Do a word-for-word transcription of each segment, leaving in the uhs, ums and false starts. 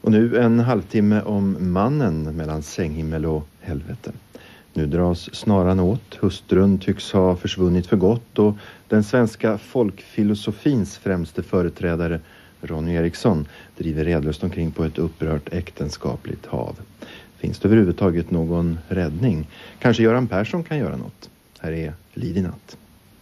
Och nu en halvtimme om mannen mellan sänghimmel och helvete. Nu dras snaran åt, hustrun tycks ha försvunnit för gott och den svenska folkfilosofins främste företrädare Ronny Eriksson driver redlöst omkring på ett upprört äktenskapligt hav. Finns det överhuvudtaget någon räddning? Kanske Göran Persson kan göra något. Här är Liv i natt.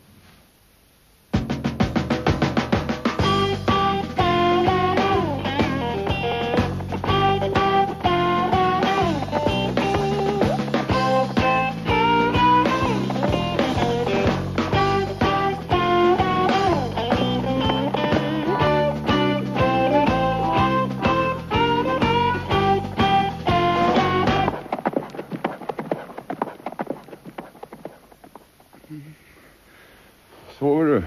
Sover du?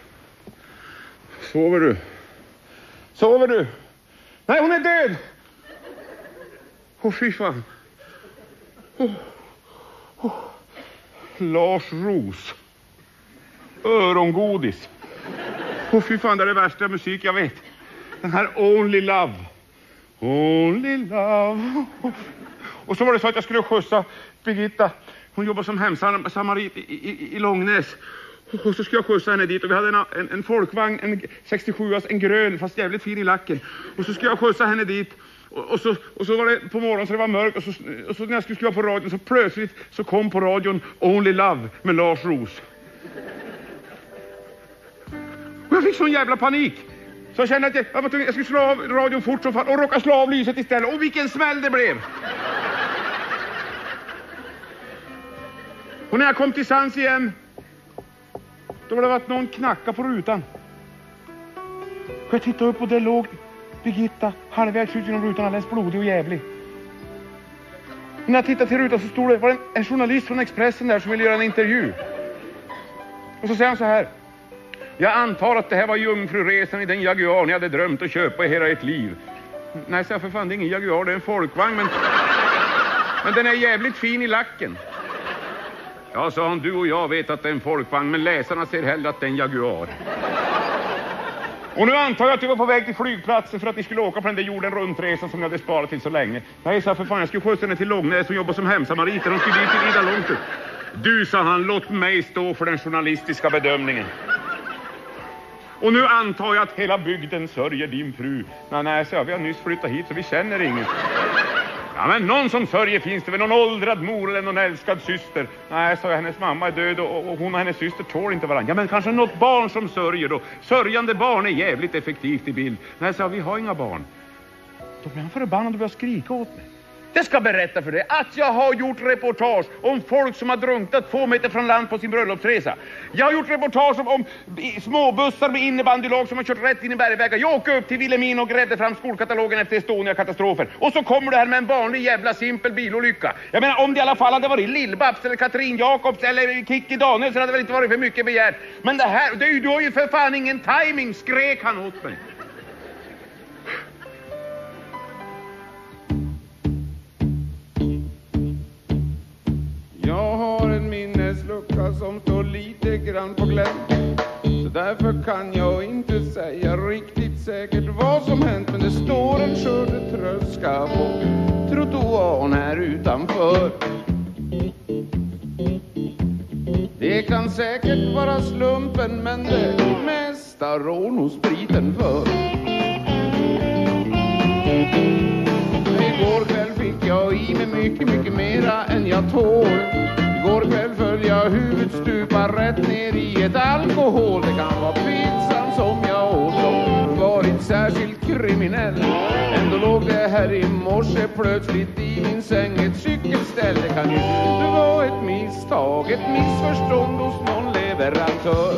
Sover du? Sover du? Nej, hon är död! Åh, fy fan. Oh. Oh. Lars Ros. Örongodis. Åh, fy fan, det är det värsta musik jag vet. Den här Only Love. Only Love. Och så var det så att jag skulle skjutsa Birgitta. Hon jobbar som hemsamarit i, i, i Långnäs. Och så skulle jag skjutsa henne dit och vi hade en, en, en folkvagn, en sextiosju, en grön fast jävligt fin i lacken. Och så skulle jag skjutsa henne dit och, och, så, och så var det på morgonen så det var mörkt och så, och så när jag skulle skriva på radion så plötsligt så kom på radion Only Love med Lars Ros. Och jag fick sån jävla panik. Så jag kände att jag, jag, var tvungen, jag skulle slå av radion fort som fan och råka slå av lyset istället. Och vilken smäll det blev! Och när jag kom till sans igen då var det varit någon knacka på rutan. Och jag tittade upp och där låg Birgitta halvvägs ut genom rutan, alldeles blodig och jävlig. Och när jag tittade till rutan så stod det var en, en journalist från Expressen där som ville göra en intervju. Och så säger han så här: jag antar att det här var jungfruresan i den Jaguar ni hade drömt att köpa i hela ert liv. Nej, så jag för fan, det är ingen Jaguar, det är en folkvagn, men, men den är jävligt fin i lacken. Ja, sa han, du och jag vet att det är en folkvagn, men läsarna ser hellre att det är en Jaguar. Och nu antar jag att du var på väg till flygplatsen för att ni skulle åka på den där jorden runtresan som ni hade sparat till så länge. Nej, sa för fan, jag skulle skjutsa henne till Långnäs och jobba som hemsamariter. De skulle dit till Ida långt ut. Du, sa han, låt mig stå för den journalistiska bedömningen. Och nu antar jag att hela bygden sörjer din fru. Nej, nej, så vi har nyss flyttat hit så vi känner inget. Ja, men någon som sörjer finns det väl, någon åldrad mor eller någon älskad syster. Nej, så hennes mamma är död och, och hon och hennes syster tål inte varandra. Ja, men kanske något barn som sörjer då. Sörjande barn är jävligt effektivt i bild. Nej, så vi har inga barn. Då blir han förbannad och börjar skrika åt mig. Jag ska berätta för dig att jag har gjort reportage om folk som har drunknat två meter från land på sin bröllopsresa. Jag har gjort reportage om, om småbussar med innebandylag som har kört rätt in i bergvägar. Jag åker upp till Vilhelmina och grävde fram skolkatalogen efter Estonia-katastrofen. Och så kommer det här med en vanlig jävla simpel bilolycka. Jag menar, om det i alla fall hade varit Lill-Babs eller Katrin Jakobs eller Kikki Daniel så hade det väl inte varit för mycket begärt. Men det här, det är ju, du har ju för fan ingen timing, skrek han åt mig. Jag har en minneslucka som står lite grann på glänt. Så därför kan jag inte säga riktigt säkert vad som hänt. Men det står en skördetröska på trottoaren här utanför. Det kan säkert vara slumpen, men det mesta rår nog spriten för. Igår kväll fick jag i mig mycket, mycket mera än jag tål. Igår kväll föll jag huvudstupa rätt ner i ett alkohol. Det kan vara pizzan som jag åt som varit särskilt kriminell. Ändå låg det här i morse plötsligt i min säng ett cykelställ. Det kan ju inte vara ett misstag, ett missförstånd hos någon leverantör.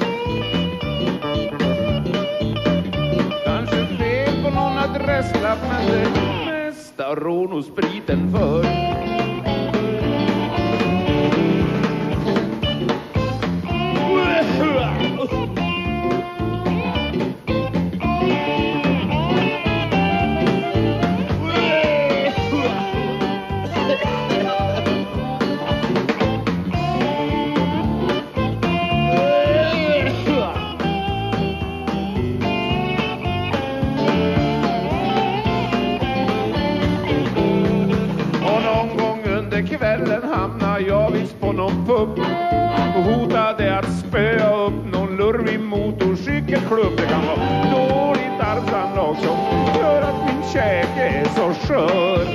Kanske fel på någon adresslapp, men det mesta rår nog spriten för. någon pub och hotade att spöa upp någon lurvig motorcykelklubb. Det kan vara dåligt arvsanlag som gör att min käke är så skör.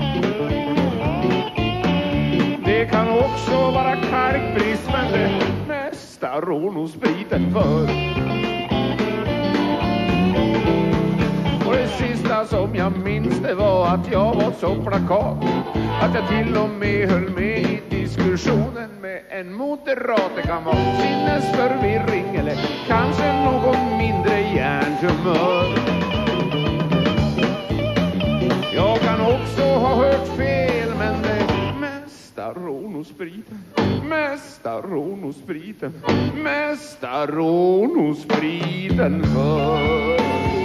Det kan också vara kalkbrist, men det mesta rår nog spriten för. Och det sista som jag minns det var att jag var så plakat att jag till och med höll med i diskussionen med en moderat. Det kan vara sinnesförvirring eller kanske någon mindre hjärntumör. Jag kan också ha hört fel, men det mesta rår nog spriten. Mesta rår nog spriten. Mesta rår nog spriten för.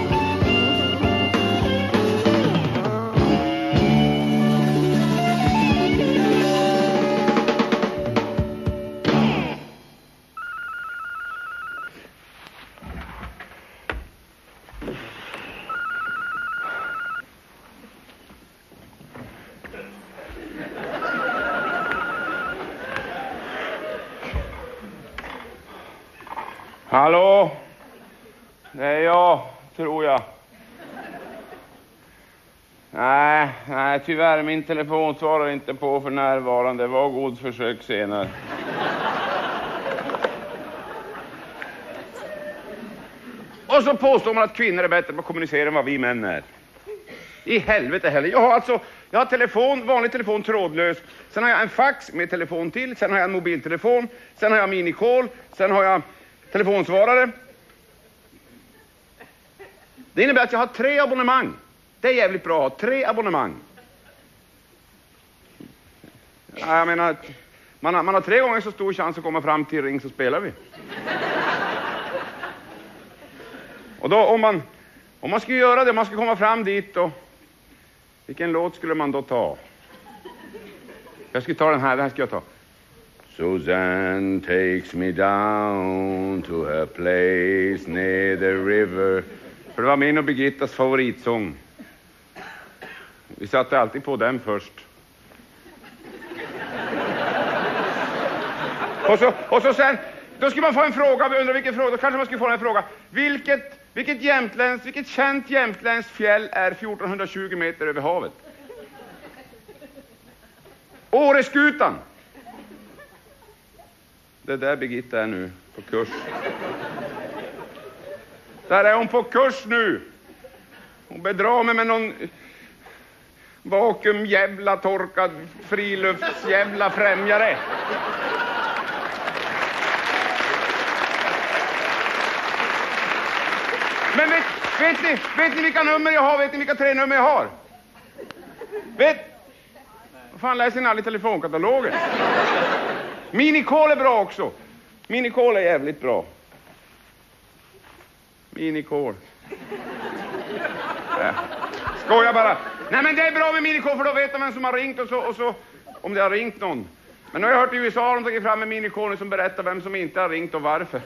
Hallå? Det är jag, tror jag. Nej, nej, tyvärr, min telefon svarar inte på för närvarande. Var god försök senare. Och så påstår man att kvinnor är bättre på att kommunicera än vad vi män är. I helvete heller. Jag har alltså, jag har telefon, vanlig telefon trådlös. Sen har jag en fax med telefon till. Sen har jag en mobiltelefon. Sen har jag minikol. Sen har jag telefonsvarare. Det innebär att jag har tre abonnemang. Det är jävligt bra att ha tre abonnemang. Ja, jag menar, man har, man har tre gånger så stor chans att komma fram till ring så spelar vi. Och då om man, om man skulle göra det, man skulle komma fram dit och vilken låt skulle man då ta? Jag skulle ta den här, den här ska jag ta. Suzanne takes me down to her place near the river. För det var min och Birgittas favoritsång. Vi satte alltid på den först. Och så, och så sen, då skulle man få en fråga, vi undrar vilken fråga, då kanske man skulle få en fråga. Vilket, vilket jämtläns, vilket känt jämtländskt fjäll är fjortonhundratjugo meter över havet? Åreskutan. Det där Birgitta är nu på kurs. Där är hon på kurs nu. Hon bedrar mig med någon vakuumjävla torkad friluftsjävla främjare. Men vet, vet ni, vet ni vilka nummer jag har? Vet ni vilka tre nummer jag har? Vet? Vad fan läser ni aldrig telefonkatalogen? Minikol är bra också. Minikol är jävligt bra. Minikol. Ja. Skojar bara. Nej, men det är bra med minikol för då vet man vem som har ringt och så, och så om det har ringt någon. Men nu har jag hört i U S A har de tagit fram en minikol som berättar vem som inte har ringt och varför.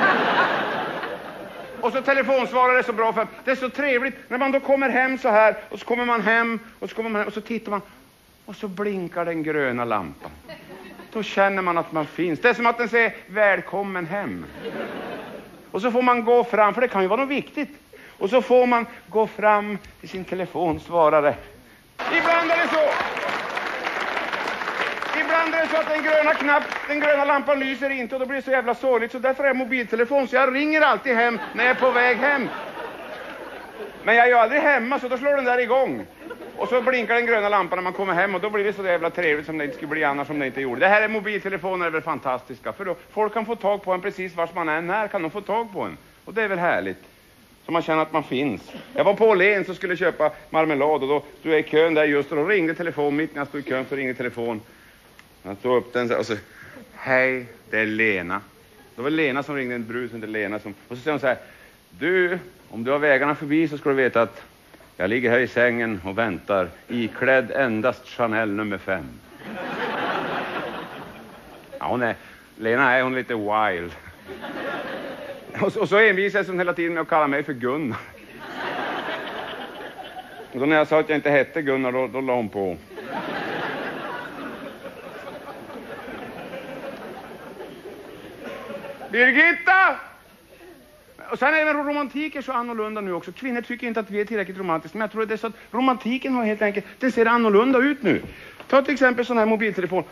Och så telefonsvarare är så bra för det är så trevligt när man då kommer hem så här och så kommer man hem och så kommer man hem och så tittar man och så blinkar den gröna lampan. Då känner man att man finns. Det är som att den säger välkommen hem. Och så får man gå fram, för det kan ju vara något viktigt. Och så får man gå fram till sin telefonsvarare. Ibland är det så. Ibland är det så att den gröna knapp, den gröna lampan lyser inte och då blir det så jävla sorgligt. Så därför är jag mobiltelefon så jag ringer alltid hem när jag är på väg hem. Men jag är ju aldrig hemma så då slår den där igång. Och så blinkar den gröna lampan när man kommer hem och då blir det så jävla trevligt som det inte skulle bli annars om det inte gjorde. Det här är mobiltelefoner är väl fantastiska för då folk kan få tag på en precis vars man är när kan de få tag på en. Och det är väl härligt. Så man känner att man finns. Jag var på Åhléns och skulle köpa marmelad och då stod jag i kön där just och då ringde telefon mitt när jag stod i kön så ringde telefon. Jag tog upp den och så hej, det är Lena. Det var Lena som ringde en brud som heter Lena som, och så säger hon så här: du, om du har vägarna förbi så ska du veta att jag ligger här i sängen och väntar iklädd endast Chanel nummer fem. Ja, hon är, Lena är hon lite wild. Och så, och så envisades hon hela tiden med att kalla mig för Gunnar. Och då när jag sa att jag inte hette Gunnar, då, då la hon på. Birgitta! Och sen är även romantik är så annorlunda nu också. Kvinnor tycker inte att vi är tillräckligt romantiska. Men jag tror att det är så att romantiken har helt enkelt, den ser annorlunda ut nu. Ta till exempel sån här mobiltelefon.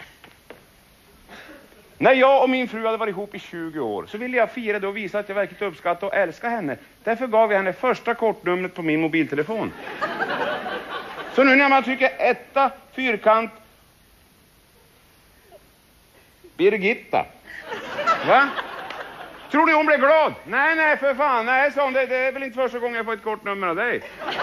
När jag och min fru hade varit ihop i tjugo år så ville jag fira det och visa att jag verkligen uppskattar och älskar henne. Därför gav jag henne första kortnumret på min mobiltelefon. Så nu när man trycker etta, fyrkant, Birgitta. Va? Tror ni hon blev glad? Nej, nej, för fan. Nej, sa hon, det, det är väl inte första gången jag får ett kortnummer av dig.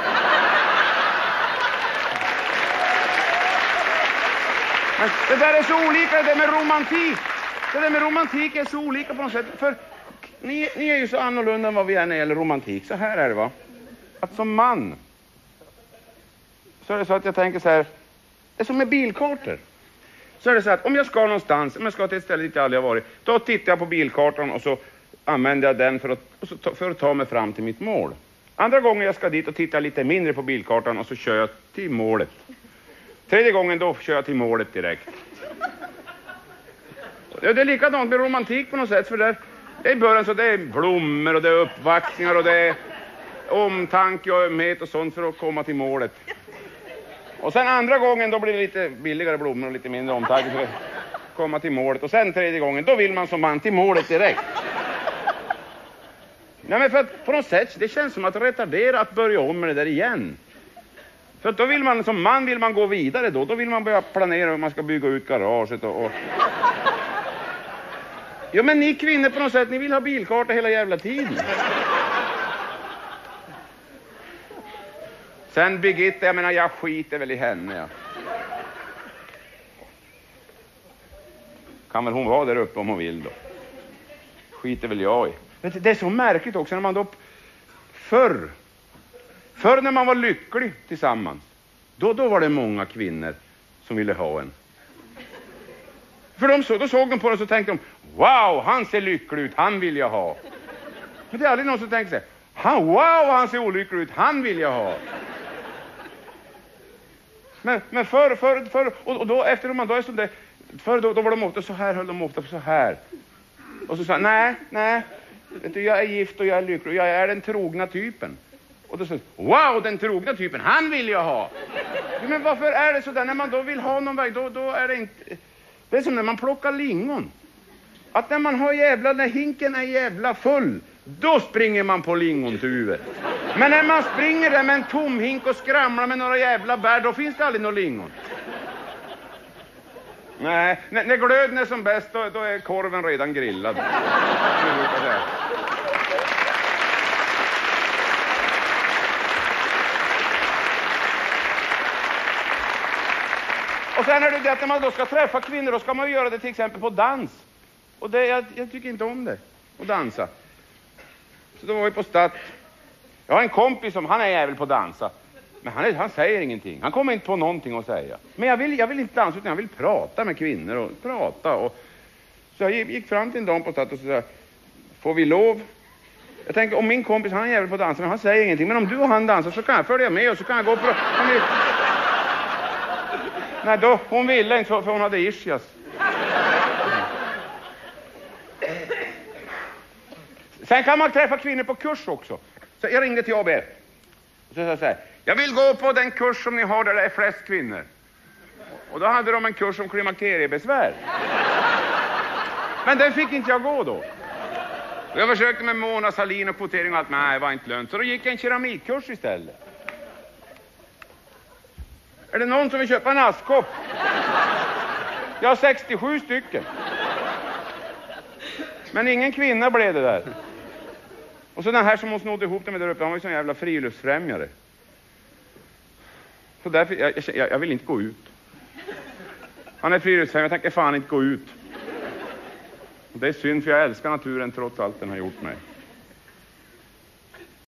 Men det där är så olika, det med romantik. Det där med romantik är så olika på något sätt. För ni, ni är ju så annorlunda än vad vi är när det gäller romantik. Så här är det, va? Att som man så är det så att jag tänker så här. Det är som med bilkartor. Så är det så att om jag ska någonstans, om jag ska till ett ställe dit jag aldrig har varit, då tittar jag på bilkartan och så använder jag den för att, och så ta, för att ta mig fram till mitt mål. Andra gånger jag ska dit och titta lite mindre på bilkartan och så kör jag till målet. Tredje gången då kör jag till målet direkt. Det är likadant med romantik på något sätt, för där, det är i början så det är blommor och det är uppvaktningar och det är omtanke och ömhet och sånt för att komma till målet. Och sen andra gången då blir det lite billigare blommor och lite mindre omtanke för att komma till målet. Och sen tredje gången då vill man som man till målet direkt. Nej, men för att på något sätt det känns som att retardera att börja om med det där igen. För att då vill man som man vill man gå vidare då. Då vill man börja planera hur man ska bygga ut garaget och... och... Ja, men ni kvinnor på något sätt, ni vill ha bilkarta hela jävla tiden. Sen Birgitta, jag menar, jag skiter väl i henne, ja. Kan väl hon vara där uppe om hon vill då. Skiter väl jag i. Det är så märkligt också när man då... Förr... Förr när man var lycklig tillsammans, då, då var det många kvinnor som ville ha en. För de så, då såg de på den och så tänkte de, wow, han ser lycklig ut, han vill jag ha. Men det är aldrig någon som tänker sig, han, wow, han ser olycklig ut, han vill jag ha. Men, men förr, förr, förr och, och då efter man då är så där, förr då, då var de ofta så här, höll de ofta så här. Och så sa nej, nej, vet du, jag är gift och jag är lycklig och jag är den trogna typen. Och då sa wow, den trogna typen, han vill jag ha. Men varför är det så där när man då vill ha någon väg, då, då är det inte... Det är som när man plockar lingon. Att när man har jävla, när hinken är jävla full, då springer man på lingontuver. Men när man springer där med en tom hink och skramlar med några jävla bär, då finns det aldrig några lingon. Nej, när, när glöden är som bäst, då, då är korven redan grillad. Och sen är det det att när man då ska träffa kvinnor, då ska man göra det till exempel på dans. Och det, jag, jag tycker inte om det, att dansa. Så då var vi på stat. Jag har en kompis som, han är jävel på att dansa. Men han, är, han säger ingenting, han kommer inte på någonting att säga. Men jag vill, jag vill inte dansa utan jag vill prata med kvinnor och prata. Och... Så jag gick fram till en dam på stat och sa, får vi lov? Jag tänker, om min kompis, han är jävel på att dansa, men han säger ingenting. Men om du och han dansar så kan jag följa med och så kan jag gå och prata. Nej, då, hon ville inte för hon hade ischias. Sen kan man träffa kvinnor på kurs också. Så jag ringde till A B R. Så jag sa, jag vill gå på den kurs som ni har där det är flest kvinnor. Och då hade de en kurs om klimakteriebesvär. Men den fick inte jag gå då. Och jag försökte med Mona Salin och kvotering och allt, men nej, det var inte lönt. Så då gick jag en keramikkurs istället. Är det någon som vill köpa en askkopp? Jag har sextiosju stycken. Men ingen kvinna blev det där. Och så den här som hon snodde ihop det med där uppe, han var ju sån jävla friluftsfrämjare. Så därför, jag, jag, jag vill inte gå ut. Han är friluftsfrämjare, jag tänker fan inte gå ut. Och det är synd för jag älskar naturen trots allt den har gjort mig.